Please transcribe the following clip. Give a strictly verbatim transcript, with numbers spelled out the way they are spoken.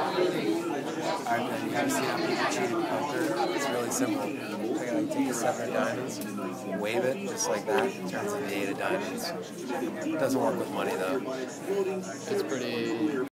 Alright, you gotta see how people cheat at poker. It's really simple. I gotta take a seven of diamonds, wave it just like that, it turns into the eight of diamonds. It doesn't work with money though. It's pretty